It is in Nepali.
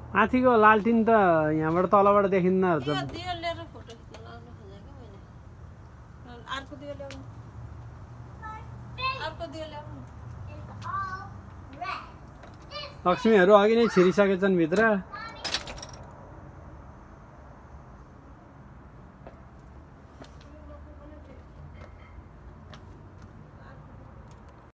माथिको लालटिन त यहाँबाट तलबाट देखिन्न दियो लिएर फोटो खिच्न लाउनु खोजेको मैले अर्को दियो ल्याउनु लक्ष्मीहरू अघि नै छिरिसकेछन् भित्र